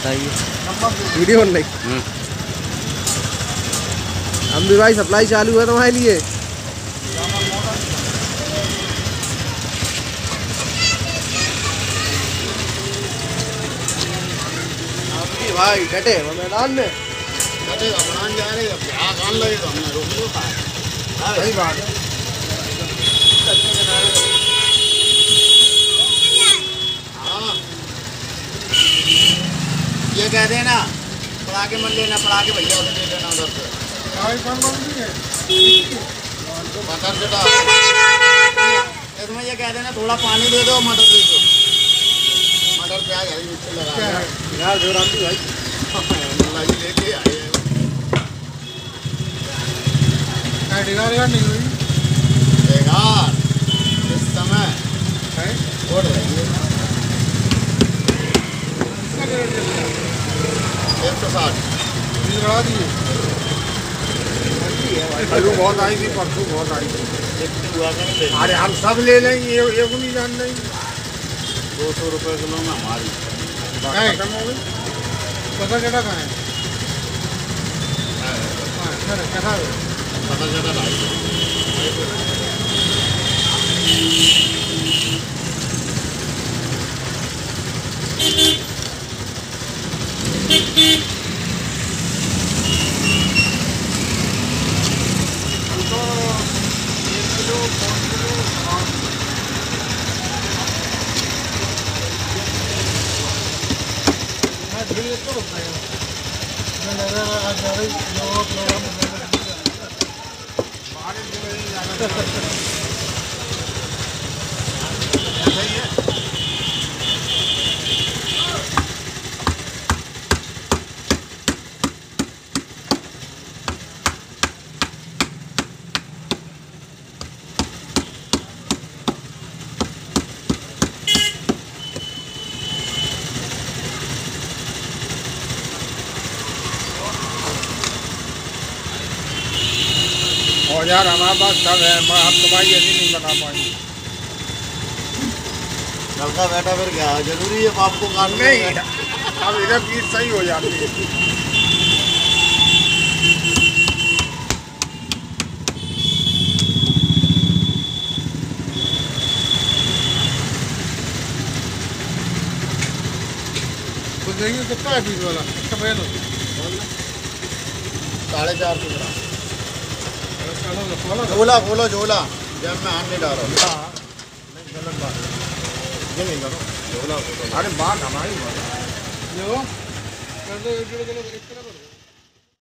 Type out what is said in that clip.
बताइए वीडियो बन रही। हम भी भाई सप्लाई चालू है तुम्हारे लिए। भाई डटे मैदान में डटे अपना जा रहे अब लगे तो हमने रोक लो सही बात है। हाँ ये कह देना पड़ा के मत लेना, पड़ा के भैया उधर ले लेना उधर से मटर चटा इसमें ये कह देना थोड़ा पानी दे दो, मटर दे दो, मटर प्याज हरी मिर्ची लगा यार देवराम भाई लेके आए डिगार नहीं हुई डिगार इस समय उड़ रही है 160 बढ़ा दिए। बहुत आई थी परसों, बहुत आई थी। अरे हम सब ले लेंगे, एक नहीं जान नहीं। 200 रुपये किलो में हमारी खत्म हो गई। पता चला कहाँ है? पता चला और यार हमारे पास सब है, हम तुम्हारी ऐसी नहीं बना पाएंगे। नलका बैठा फिर क्या जरूरी है आपको काटना? नहीं अब इधर पीठ सही हो जाती है। कुछ नहीं कितना है पीठ वाला? 450 ग्राम झोला खोलो झोला, जब मैं हाथ नहीं डाल रहा हूँ। गलत बात ये नहीं करो झोला। अरे बात हमारी बात।